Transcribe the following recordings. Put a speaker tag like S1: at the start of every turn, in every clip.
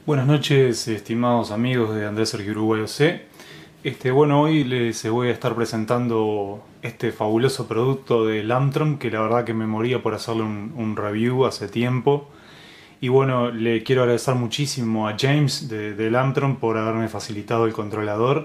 S1: Buenas noches, estimados amigos de Andrés Sergio Uruguay OC. Bueno, hoy les voy a estar presentando este fabuloso producto de Lambtron, que la verdad que me moría por hacerle un review hace tiempo. Y bueno, le quiero agradecer muchísimo a James de Lambtron por haberme facilitado el controlador.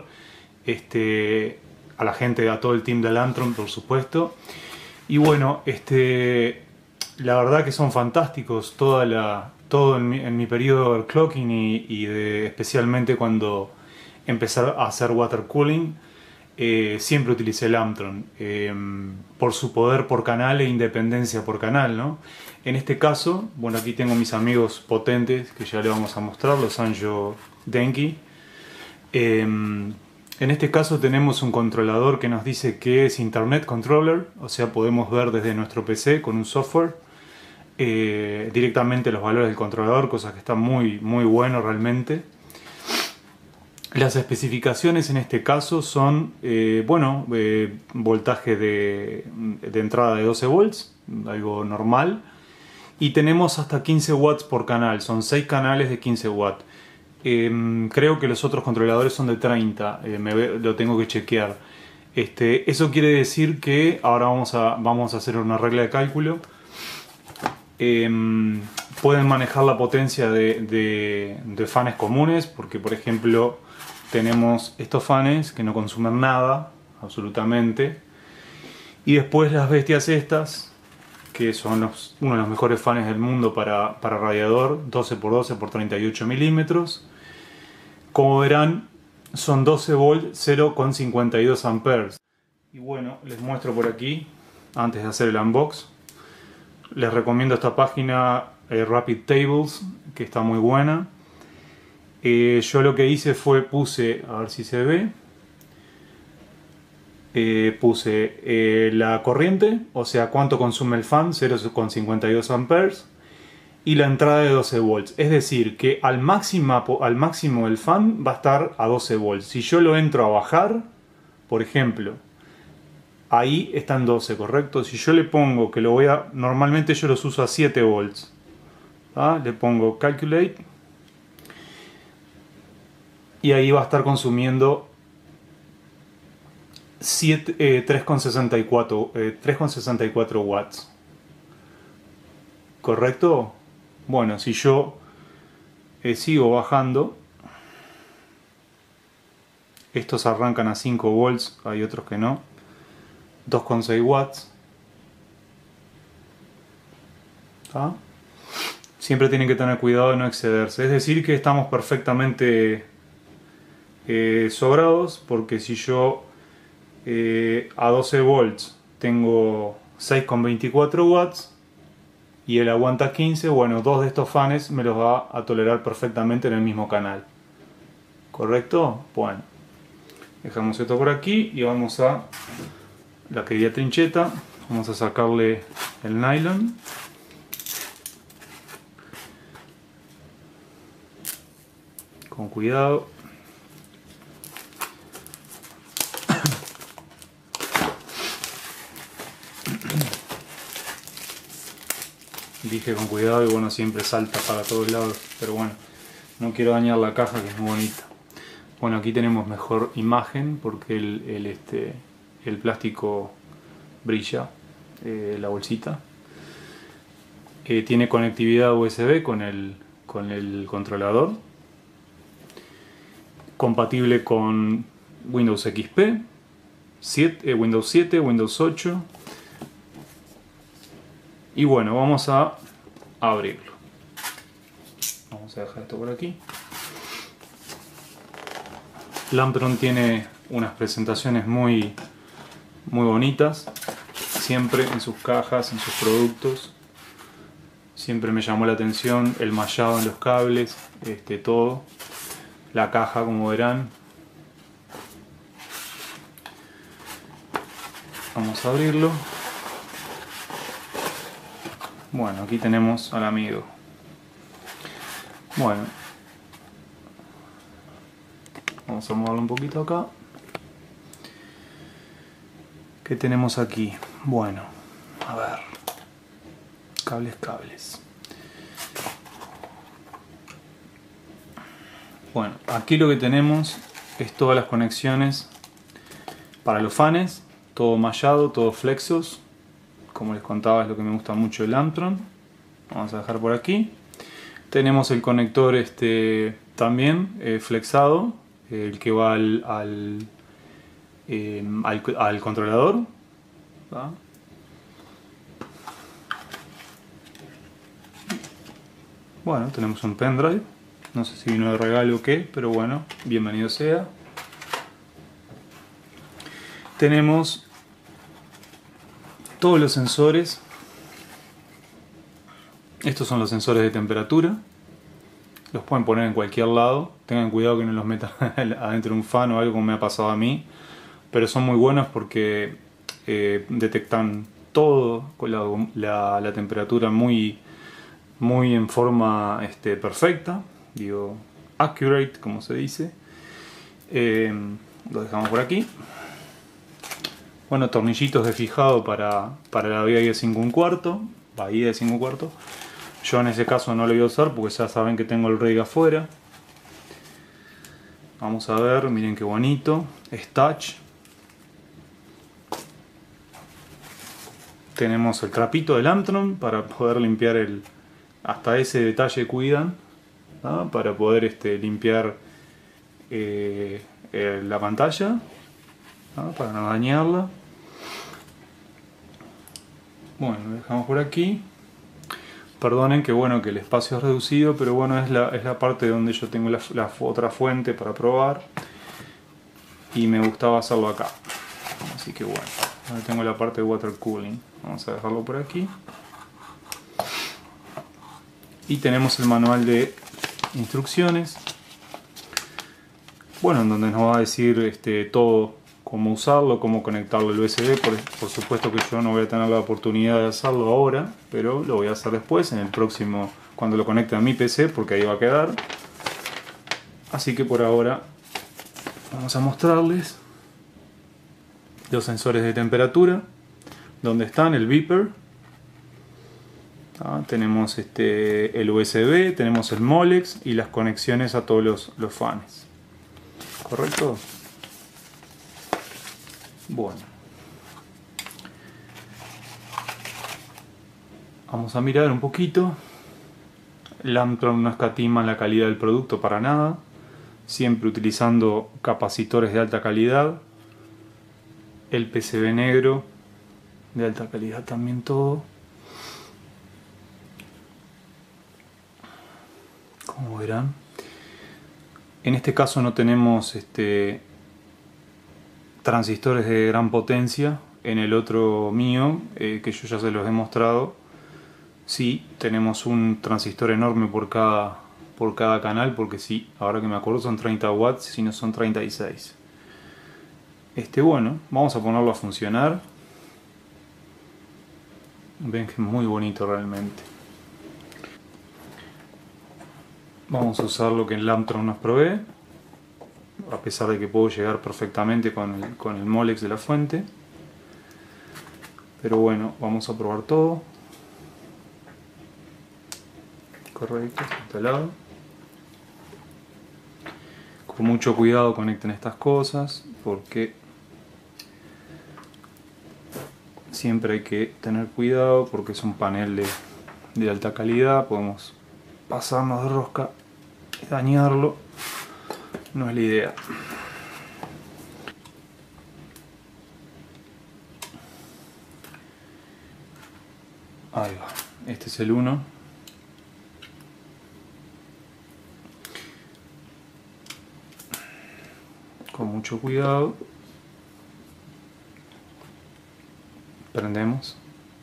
S1: A la gente, a todo el team de Lambtron, por supuesto. Y bueno, la verdad que son fantásticos todo en mi periodo de overclocking especialmente cuando empecé a hacer water cooling. Siempre utilicé Lambtron por su poder por canal e independencia por canal, ¿no? En este caso, bueno, aquí tengo mis amigos potentes que ya les vamos a mostrar, los Sanyo Denki. En este caso tenemos un controlador que nos dice que es Internet Controller, o sea, podemos ver desde nuestro PC con un software directamente los valores del controlador, cosa que está muy bueno realmente. Las especificaciones en este caso son, voltaje de entrada de 12 volts, algo normal, y tenemos hasta 15 watts por canal, son 6 canales de 15 watts. Creo que los otros controladores son de 30, lo tengo que chequear. Eso quiere decir que ahora vamos a hacer una regla de cálculo. Pueden manejar la potencia de fans comunes, porque por ejemplo tenemos estos fans que no consumen nada, absolutamente. Y después las bestias estas, que son uno de los mejores fans del mundo para radiador, 12x12 por 38 milímetros. Como verán, son 12 volts, 0,52 amperes. Y bueno, les muestro por aquí, antes de hacer el unbox. Les recomiendo esta página Rapid Tables, que está muy buena. Yo lo que hice fue puse, a ver si se ve, puse la corriente, o sea cuánto consume el fan, 0,52 amperes, y la entrada de 12 volts. Es decir, que al máximo el fan va a estar a 12 volts. Si yo lo entro a bajar, por ejemplo, ahí están 12, ¿correcto? Si yo le pongo que normalmente yo los uso a 7 volts. ¿Ah? Le pongo Calculate. Y ahí va a estar consumiendo 3,64 watts. ¿Correcto? Bueno, si yo sigo bajando, estos arrancan a 5 volts, hay otros que no. 2,6 watts. ¿Ah? Siempre tienen que tener cuidado de no excederse. Es decir que estamos perfectamente sobrados, porque si yo a 12 volts tengo 6,24 watts y él aguanta 15, bueno, dos de estos fans me los va a tolerar perfectamente en el mismo canal. ¿Correcto? Bueno, dejamos esto por aquí y vamos a la querida trincheta. Vamos a sacarle el nylon. Con cuidado. Dije con cuidado y bueno, siempre salta para todos lados, pero bueno, no quiero dañar la caja, que es muy bonita. Bueno, aquí tenemos mejor imagen porque el plástico brilla, la bolsita. Tiene conectividad USB con el controlador. Compatible con Windows XP, Windows 7, Windows 8. Y bueno, vamos a abrirlo. Vamos a dejar esto por aquí. Lambtron tiene unas presentaciones muy bonitas, siempre en sus cajas, en sus productos. Siempre me llamó la atención el mallado en los cables, todo. La caja, como verán. Vamos a abrirlo. Bueno, aquí tenemos al amigo. Bueno, vamos a moverlo un poquito acá. ¿Qué tenemos aquí? Bueno, a ver. Cables. Bueno, aquí lo que tenemos es todas las conexiones para los fans, todo mallado, todo flexos. Como les contaba, es lo que me gusta mucho del Amptron. Vamos a dejar por aquí. Tenemos el conector también flexado, el que va al controlador. ¿Va? Bueno, tenemos un pendrive. No sé si vino de regalo o qué, pero bueno, bienvenido sea. Tenemos todos los sensores. Estos son los sensores de temperatura. Los pueden poner en cualquier lado. Tengan cuidado que no los metan adentro de un fan o algo como me ha pasado a mí. Pero son muy buenos porque detectan todo con la temperatura muy en forma perfecta. Digo, accurate, como se dice. Lo dejamos por aquí. Bueno, tornillitos de fijado para la bahía de 5 1/4. Bahía de 5 1/4. Yo en ese caso no lo voy a usar porque ya saben que tengo el rig afuera. Vamos a ver, miren qué bonito. Es touch. Tenemos el trapito del Amptron para poder limpiar hasta ese detalle cuidan, ¿no? Para poder limpiar la pantalla, ¿no? Para no dañarla. Bueno, lo dejamos por aquí. Perdonen que bueno que el espacio es reducido, pero bueno, es la parte donde yo tengo la otra fuente para probar y me gustaba hacerlo acá. Así que bueno, ahora tengo la parte de water cooling. Vamos a dejarlo por aquí. Y tenemos el manual de instrucciones. Bueno, en donde nos va a decir todo cómo usarlo, cómo conectarlo al USB. Por supuesto que yo no voy a tener la oportunidad de hacerlo ahora, pero lo voy a hacer después, en el próximo, cuando lo conecte a mi PC, porque ahí va a quedar. Así que por ahora vamos a mostrarles los sensores de temperatura, donde están, el beeper. Tenemos el USB, tenemos el Molex y las conexiones a todos los fans. ¿Correcto? Bueno. Vamos a mirar un poquito. El Amptron no escatima la calidad del producto para nada. Siempre utilizando capacitores de alta calidad. El PCB negro de alta calidad también todo. Como verán. En este caso no tenemos transistores de gran potencia. En el otro mío, que yo ya se los he mostrado, sí tenemos un transistor enorme por cada canal, porque sí, ahora que me acuerdo son 30 watts, si no son 36. Bueno, vamos a ponerlo a funcionar. Ven que es muy bonito realmente. Vamos a usar lo que el Amptron nos provee, a pesar de que puedo llegar perfectamente con el Molex de la fuente. Pero bueno, vamos a probar todo. Correcto, instalado. Con mucho cuidado conecten estas cosas, porque siempre hay que tener cuidado, porque es un panel de alta calidad. Podemos pasarnos de rosca y dañarlo. No es la idea. Ahí va. Este es el 1. Con mucho cuidado. Prendemos.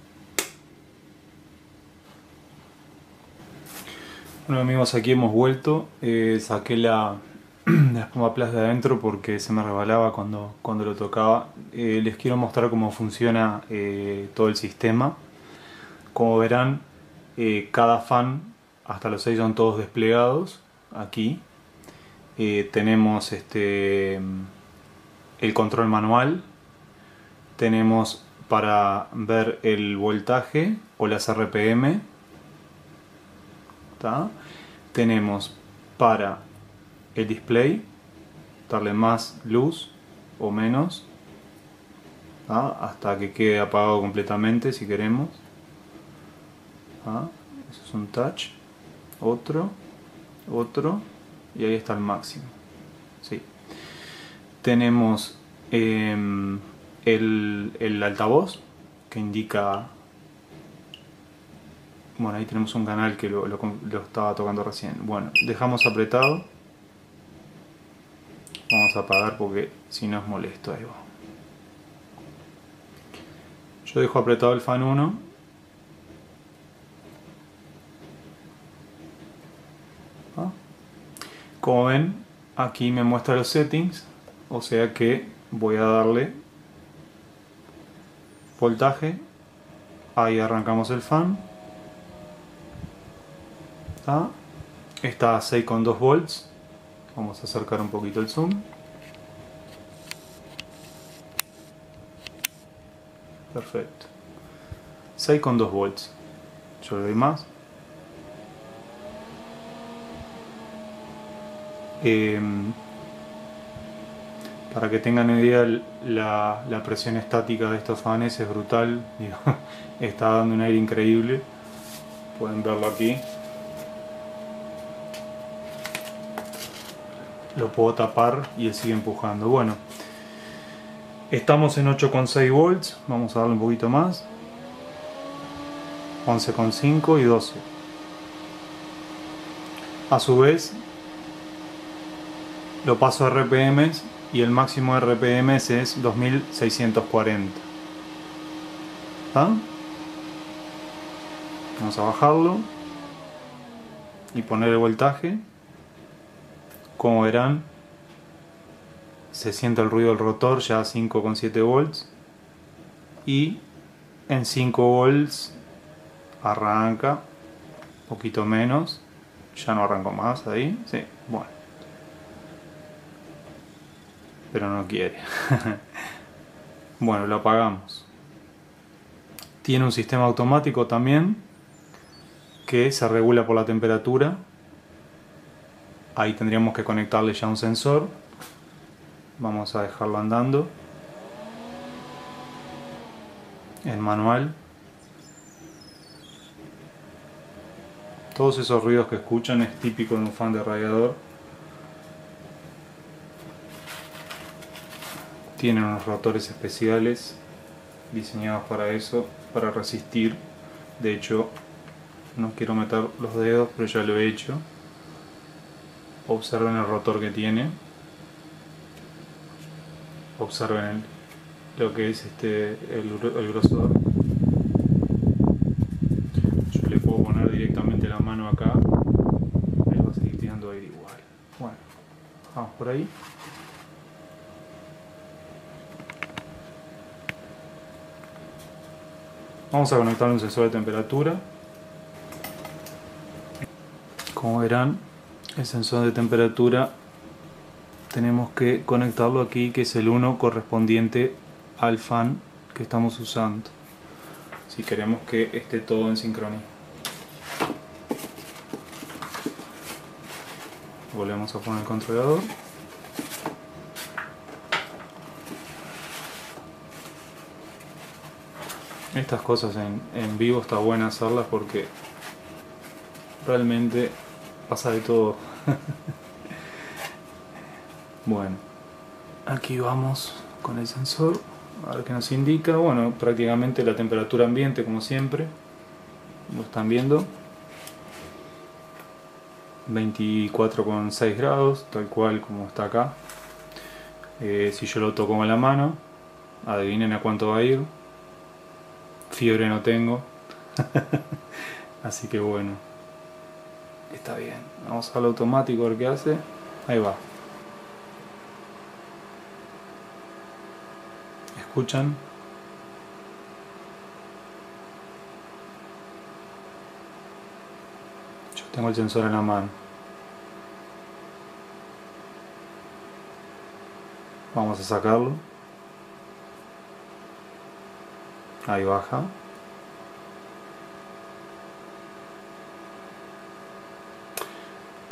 S1: Bueno amigos, aquí hemos vuelto. Saqué la espuma plus de adentro porque se me resbalaba cuando lo tocaba. Les quiero mostrar cómo funciona todo el sistema. Como verán, cada fan, hasta los 6 son todos desplegados. Aquí tenemos el control manual. Tenemos para ver el voltaje o las RPM. ¿Tá? Tenemos para el display, darle más luz o menos, hasta que quede apagado completamente si queremos. Eso es un touch, otro, y ahí está el máximo. Sí. Tenemos el altavoz que indica, bueno, ahí tenemos un canal que lo estaba tocando recién. Bueno, dejamos apretado, vamos a apagar porque si no es molesto. Ahí va. Yo dejo apretado el fan 1. Como ven, aquí me muestra los settings, o sea que voy a darle voltaje. Ahí arrancamos el fan. Está a 6,2 volts. Vamos a acercar un poquito el zoom. Perfecto. 6,2 volts. Yo le doy más. Para que tengan una idea, la presión estática de estos fans es brutal. Digo, está dando un aire increíble. Pueden verlo aquí. Lo puedo tapar y él sigue empujando. Bueno, estamos en 8,6 volts. Vamos a darle un poquito más. 11,5 y 12. A su vez, lo paso a RPMs y el máximo de RPMs es 2640. Vamos a bajarlo y poner el voltaje. Como verán, se siente el ruido del rotor ya a 5,7 volts y en 5 volts arranca, un poquito menos, ya no arrancó más ahí, sí, bueno, pero no quiere. Bueno, lo apagamos. Tiene un sistema automático también que se regula por la temperatura. Ahí tendríamos que conectarle ya un sensor. Vamos a dejarlo andando en manual. Todos esos ruidos que escuchan es típico de un fan de radiador. Tienen unos rotores especiales diseñados para eso, para resistir. De hecho, no quiero meter los dedos, pero ya lo he hecho. Observen el rotor que tiene. Observen lo que es el grosor. Yo le puedo poner directamente la mano acá. Él va a seguir tirando aire igual. Bueno, vamos por ahí. Vamos a conectar un sensor de temperatura. Como verán, el sensor de temperatura tenemos que conectarlo aquí, que es el 1 correspondiente al fan que estamos usando, si queremos que esté todo en sincronía. Volvemos a poner el controlador. Estas cosas en vivo está buena hacerlas porque realmente pasa de todo. Bueno, aquí vamos con el sensor, a ver qué nos indica. Bueno, prácticamente la temperatura ambiente, como siempre, lo están viendo, 24,6 grados, tal cual como está acá. Si yo lo toco con la mano, adivinen a cuánto va a ir. Fiebre no tengo. Así que bueno, está bien. Vamos al automático a ver qué hace. Ahí va. ¿Escuchan? Yo tengo el sensor en la mano. Vamos a sacarlo. Ahí baja.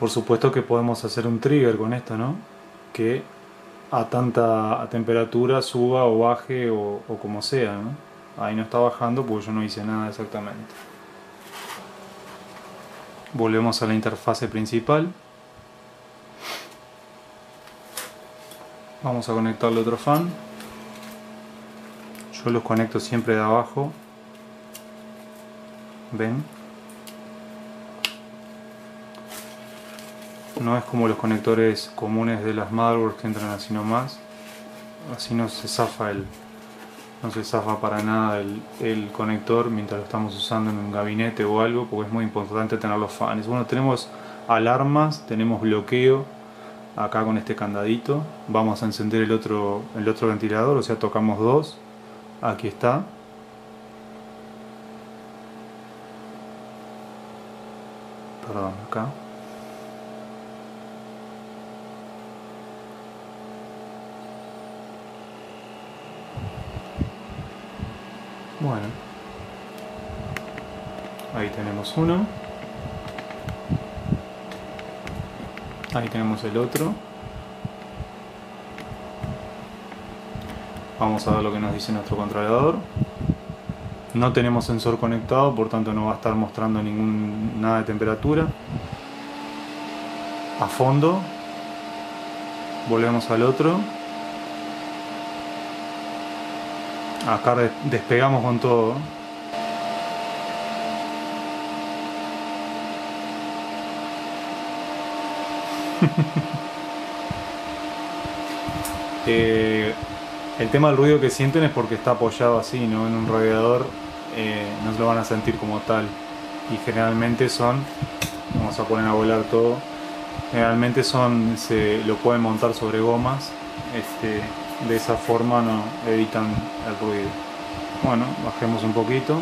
S1: Por supuesto que podemos hacer un trigger con esto, ¿no? Que a tanta temperatura suba o baje o como sea, ¿no? Ahí no está bajando porque yo no hice nada exactamente. Volvemos a la interfase principal. Vamos a conectarle otro fan. Yo los conecto siempre de abajo. ¿Ven? No es como los conectores comunes de las motherboards que entran así nomás. Así no se zafa no se zafa para nada el conector mientras lo estamos usando en un gabinete o algo, porque es muy importante tener los fans. Bueno, tenemos alarmas, tenemos bloqueo acá con este candadito. Vamos a encender el otro ventilador, o sea, tocamos dos. Aquí está. Perdón, acá. Bueno, ahí tenemos uno. Ahí tenemos el otro. Vamos a ver lo que nos dice nuestro controlador. No tenemos sensor conectado, por tanto no va a estar mostrando nada de temperatura. A fondo. Volvemos al otro. Acá despegamos con todo. El tema del ruido que sienten es porque está apoyado así, ¿no? En un radiador, no se lo van a sentir como tal. Y generalmente vamos a poner a volar todo. Generalmente se lo pueden montar sobre gomas. De esa forma no evitan el ruido. Bueno, bajemos un poquito.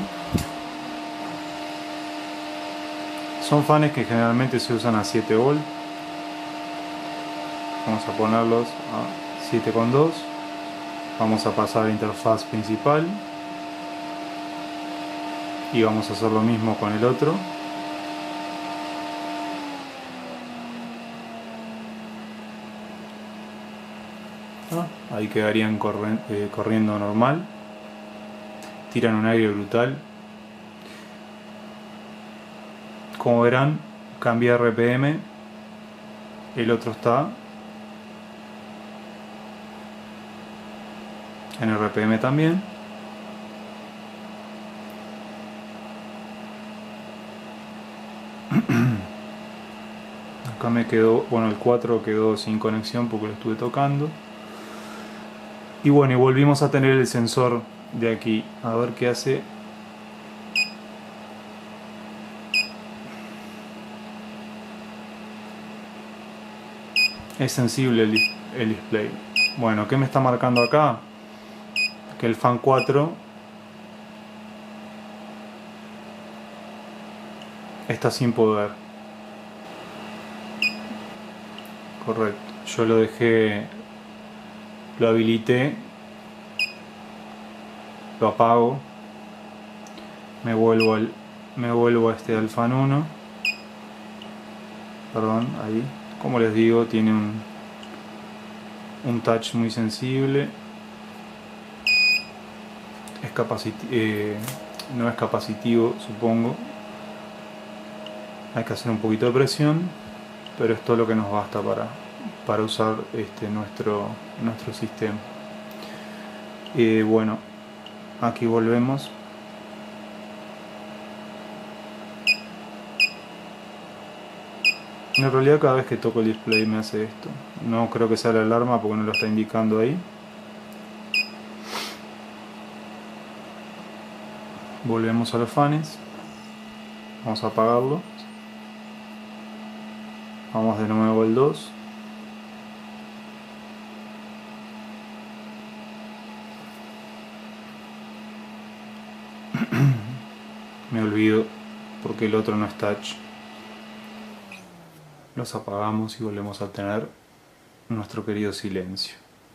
S1: Son fans que generalmente se usan a 7 volt. Vamos a ponerlos a 7,2. Vamos a pasar a la interfaz principal. Y vamos a hacer lo mismo con el otro. Ahí quedarían corriendo normal. Tiran un aire brutal. Como verán, cambia RPM. El otro está en RPM también. Acá me quedó, bueno, el 4 quedó sin conexión porque lo estuve tocando. Y bueno, y volvimos a tener el sensor de aquí. A ver qué hace. Es sensible el display. Bueno, ¿qué me está marcando acá? Que el fan 4 está sin poder. Correcto. Yo lo dejé, lo habilité, lo apago, me vuelvo al fan 1. Perdón, ahí. Como les digo, tiene un touch muy sensible. No es capacitivo, supongo. Hay que hacer un poquito de presión, pero es todo lo que nos basta para usar nuestro sistema. Bueno, aquí volvemos. En realidad cada vez que toco el display me hace esto. No creo que sea la alarma porque no lo está indicando ahí. Volvemos a los fans. Vamos a apagarlo. Vamos de nuevo al 2. Me olvido porque el otro no es touch. Los apagamos y volvemos a tener nuestro querido silencio.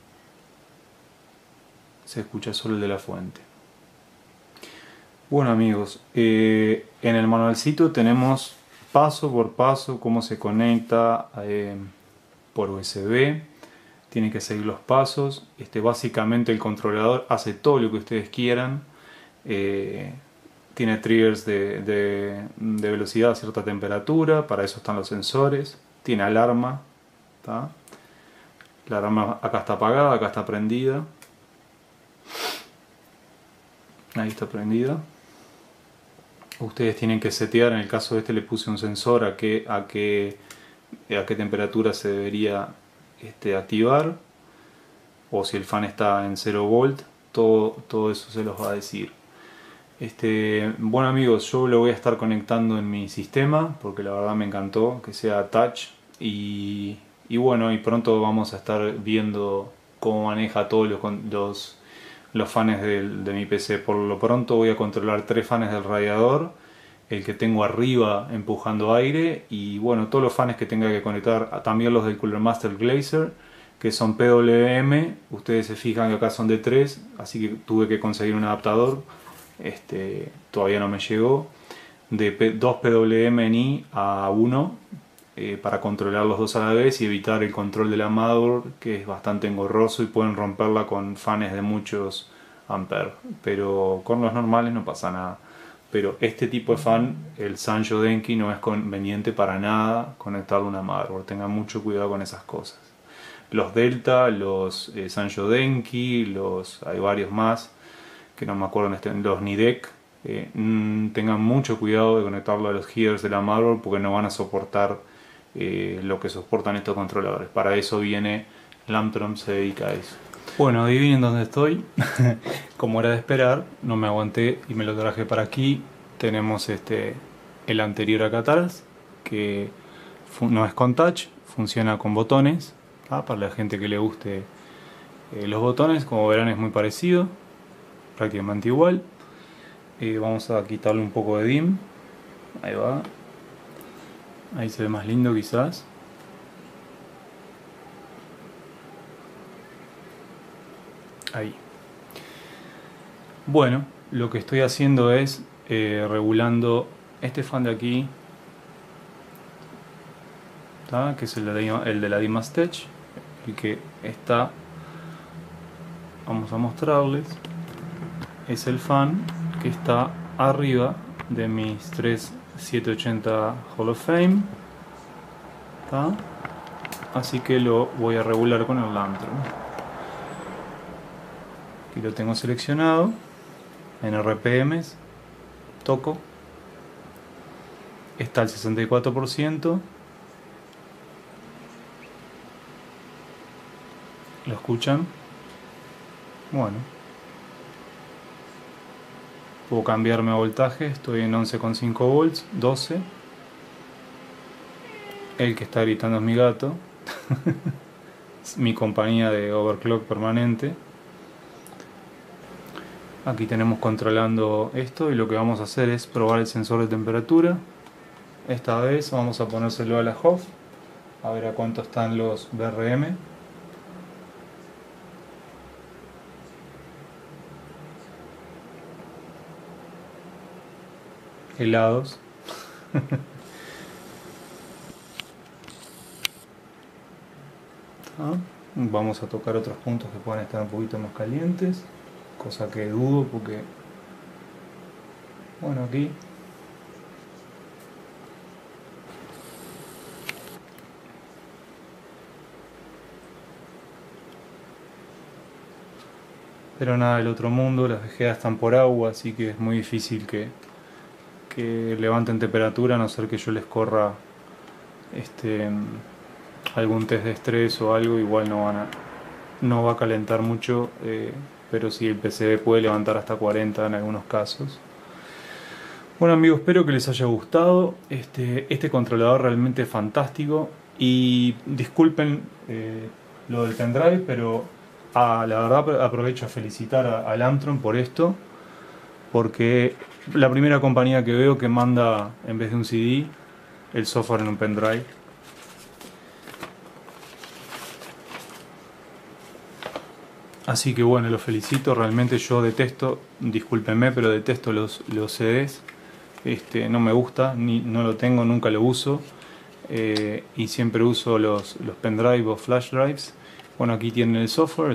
S1: Se escucha solo el de la fuente. Bueno amigos, en el manualcito tenemos paso por paso cómo se conecta por USB. Tienen que seguir los pasos. Básicamente el controlador hace todo lo que ustedes quieran. Tiene triggers de velocidad a cierta temperatura, para eso están los sensores. Tiene alarma, ¿tá? La alarma acá está apagada, acá está prendida. Ahí está prendida. Ustedes tienen que setear, en el caso de le puse un sensor a qué temperatura se debería activar, o si el fan está en 0 volt, todo eso se los va a decir. Bueno amigos, yo lo voy a estar conectando en mi sistema porque la verdad me encantó que sea touch y bueno, y pronto vamos a estar viendo cómo maneja todos los fans de mi PC. Por lo pronto voy a controlar 3 fans del radiador, el que tengo arriba empujando aire, y bueno, todos los fans que tenga que conectar, también los del Cooler Master Glazer, que son PWM. Ustedes se fijan que acá son de 3, así que tuve que conseguir un adaptador. Todavía no me llegó, de 2 PWMi a 1, para controlar los dos a la vez y evitar el control de la motherboard, que es bastante engorroso y pueden romperla con fans de muchos amperes, pero con los normales no pasa nada. Pero este tipo de fan, el Sanyo Denki, no es conveniente para nada conectarlo a una motherboard. Tengan mucho cuidado con esas cosas. Los Delta, los Sanyo Denki, hay varios más que no me acuerdo, los Nidec, tengan mucho cuidado de conectarlo a los headers de la motherboard porque no van a soportar lo que soportan estos controladores. Para eso viene Lambtron, se dedica a eso. Bueno, adivinen dónde estoy. Como era de esperar, no me aguanté y me lo traje para aquí. Tenemos el anterior acá atrás, que no es con touch, funciona con botones, ¿tá? Para la gente que le guste los botones, como verán es muy parecido, prácticamente igual. Vamos a quitarle un poco de dim. Ahí va. Ahí se ve más lindo quizás. Ahí. Bueno, lo que estoy haciendo es regulando este fan de aquí, ¿tá? Que es el de la Dimastech, el que está, vamos a mostrarles, es el fan que está arriba de mis 3 780 Hall of Fame, ¿tá? Así que lo voy a regular con el Lambtron. Aquí lo tengo seleccionado en RPMs, toco, está al 64%, ¿lo escuchan? Bueno, puedo cambiarme a voltaje, estoy en 11,5 volts, 12. El que está gritando es mi gato, es mi compañía de overclock permanente. Aquí tenemos controlando esto y lo que vamos a hacer es probar el sensor de temperatura. Esta vez vamos a ponérselo a la HOF, a ver a cuánto están los BRM. Helados. Vamos a tocar otros puntos que puedan estar un poquito más calientes, cosa que dudo porque, bueno, aquí pero nada del otro mundo. Las vejeas están por agua, así que es muy difícil que levanten temperatura, a no ser que yo les corra algún test de estrés o algo. Igual no va a calentar mucho, pero sí el PCB puede levantar hasta 40 en algunos casos. Bueno amigos, espero que les haya gustado. Este controlador realmente es fantástico, y disculpen lo del pendrive, pero la verdad aprovecho a felicitar a Lambtron por esto, porque la primera compañía que veo que manda, en vez de un CD, el software en un pendrive. Así que bueno, los felicito. Realmente yo detesto, discúlpenme, pero detesto los CDs. no me gusta, no lo tengo, nunca lo uso. Y siempre uso los pendrive o flash drives. Bueno, aquí tienen el software,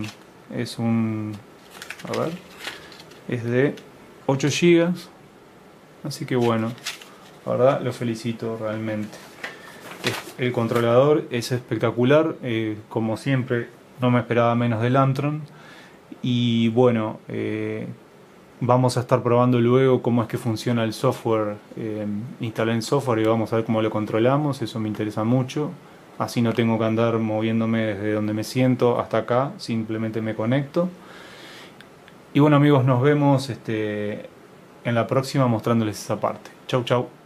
S1: a ver, es de 8 gigas, así que bueno, la verdad lo felicito realmente. El controlador es espectacular, como siempre no me esperaba menos del Lantron. Y bueno, vamos a estar probando luego cómo es que funciona el software. Instalé el software y vamos a ver cómo lo controlamos, eso me interesa mucho. Así no tengo que andar moviéndome desde donde me siento hasta acá, simplemente me conecto. Y bueno amigos, nos vemos en la próxima mostrándoles esa parte. Chau chau.